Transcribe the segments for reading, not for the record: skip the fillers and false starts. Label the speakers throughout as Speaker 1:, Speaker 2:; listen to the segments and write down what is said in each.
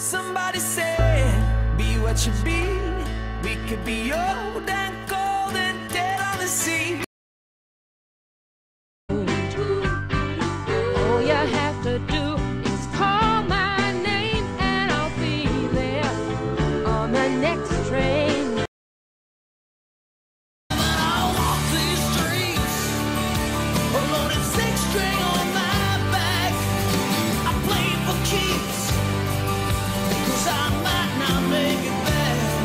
Speaker 1: Somebody said, be what you be. We could be old and cold and dead on the sea.
Speaker 2: All you have to do is call my name and I'll be there on the next train.
Speaker 1: I walk these streets, a loaded six-string on my back. I play for keeps, 'cause I might not make it back.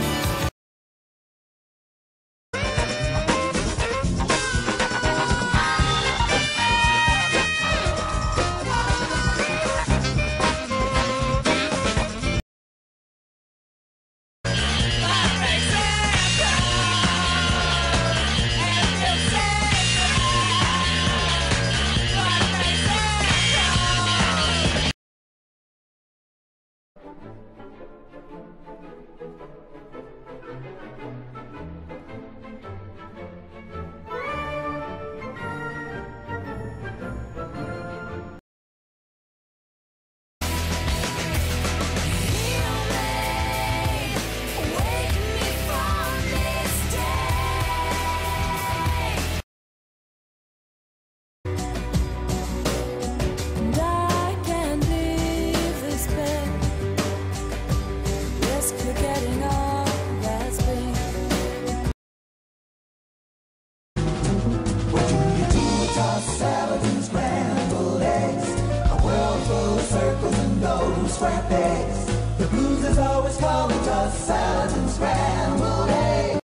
Speaker 3: Salads and scrambled eggs, a world full of circles and golden square pegs. The blues is always calling to salads and scrambled eggs.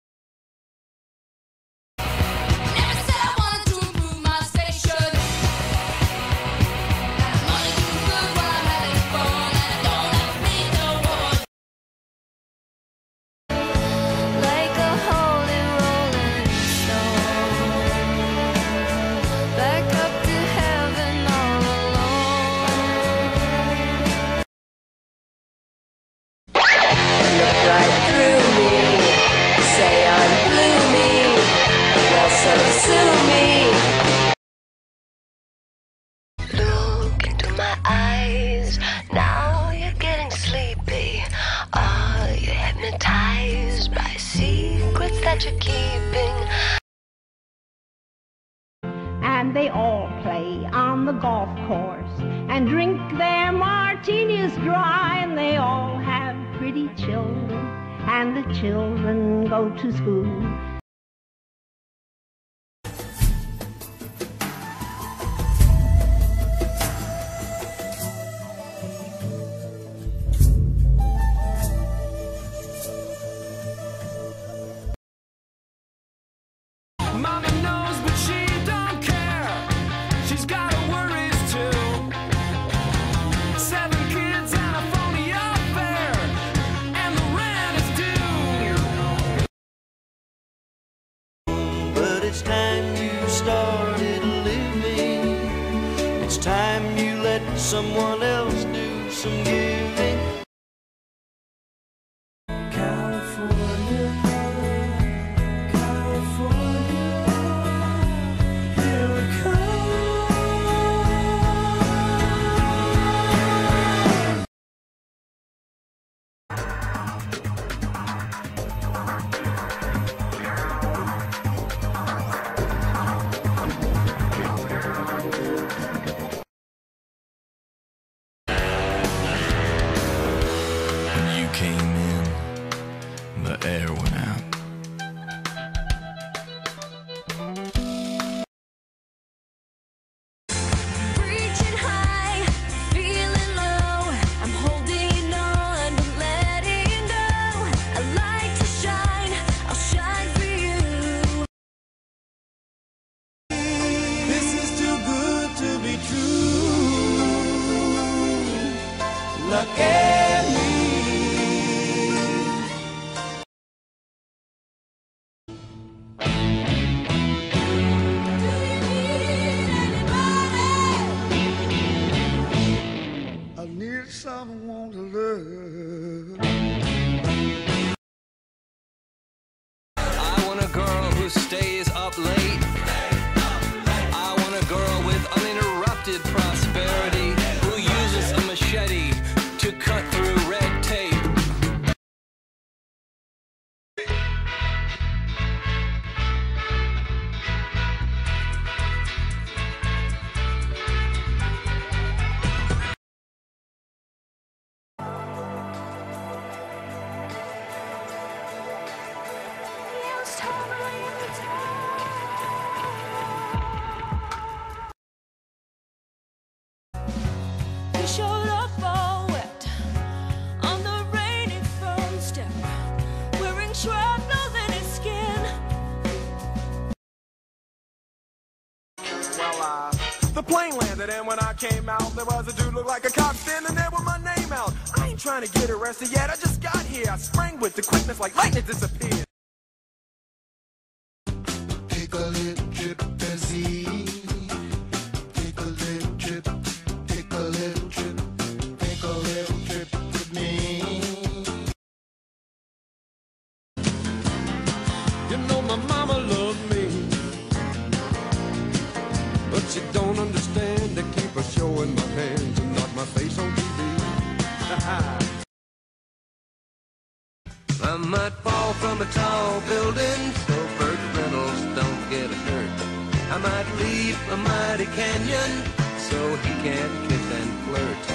Speaker 4: Never said I wanted to improve my station. I'm only doing good while I'm having fun, and I don't have to meet no one. Like a holy rolling stone, back up to heaven all alone. Look right through me, say I'm gloomy, well so sue me. Look into my eyes, now you're getting sleepy. Are you hypnotized by secrets that you're keeping?
Speaker 2: And they all play on the golf course and drink their martinis dry, and they all have pretty children, and the children go to school.
Speaker 1: Mama knows, but she don't care. She's got her worries too. 7 kids and a phony affair, and the rent is due. But it's time you started living. It's time you let someone else do some giving. California, California, here we come. When you came in, the air went out.
Speaker 4: Reaching high, feeling low. I'm holding on, but letting go. I like to shine, I'll shine for you.
Speaker 1: This is too good to be true. Look at me. I need someone to love. I want a girl who stays up late. I want a girl with uninterrupted prosperity, who uses a machete to cut through red tape.
Speaker 5: The plane landed, and when I came out, there was a dude looked like a cop standing there with my name out. I ain't trying to get arrested yet, I just got here. I sprang with the quickness like lightning disappeared.
Speaker 3: Take a little trip to see. Take a little trip. Take a little trip. Take a little trip with me.
Speaker 6: You know my mama loved me, but she don't understand. To keep her showing my hands and not my face on TV. I might fall from a tall building so Burt Reynolds don't get hurt. I might leap a mighty canyon so he can't kiss and flirt.